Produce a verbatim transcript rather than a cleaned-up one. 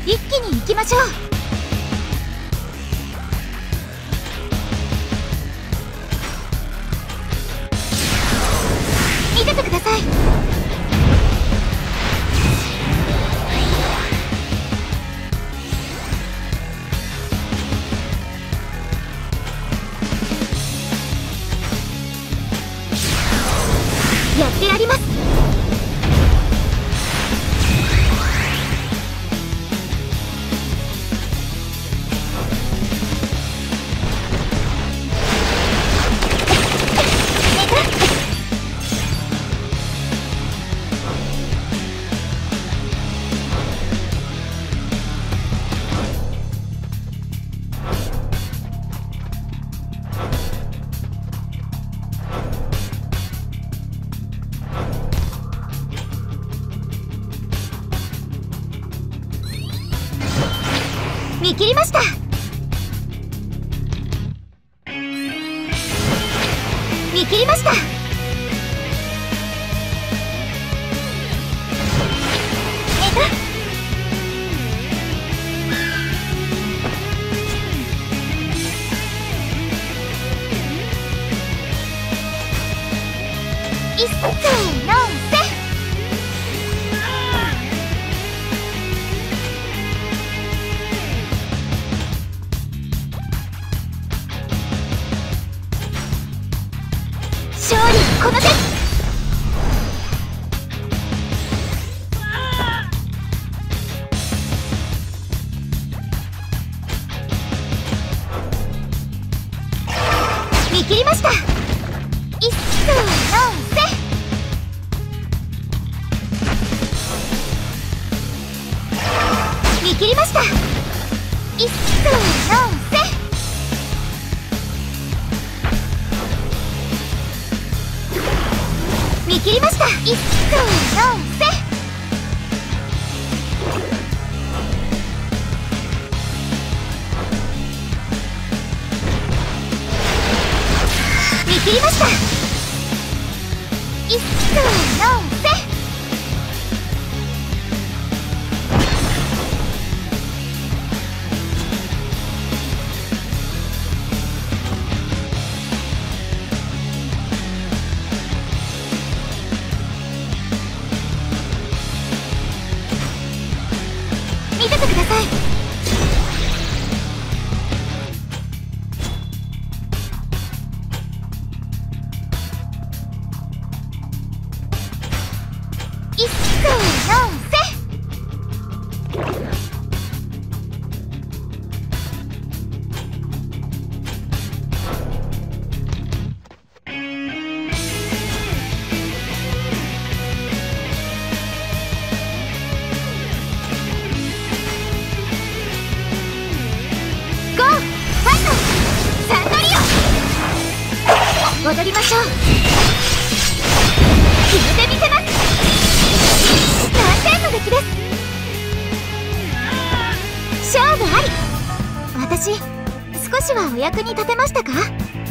一気に行きましょう。見ててください。やってやります。見切りました。見切りました。えっいっせーのせ。勝利この手。見切りました。いっせーのせ。見切りました。いっせーのせ。見切りました。いっせーのせ。見切りました。いっせーのせ。見ててください。いっせーのせ。ゴーファイトサントリオ。踊りましょう。決めてみせます。何点の出来です。勝負あり。私少しはお役に立てましたか？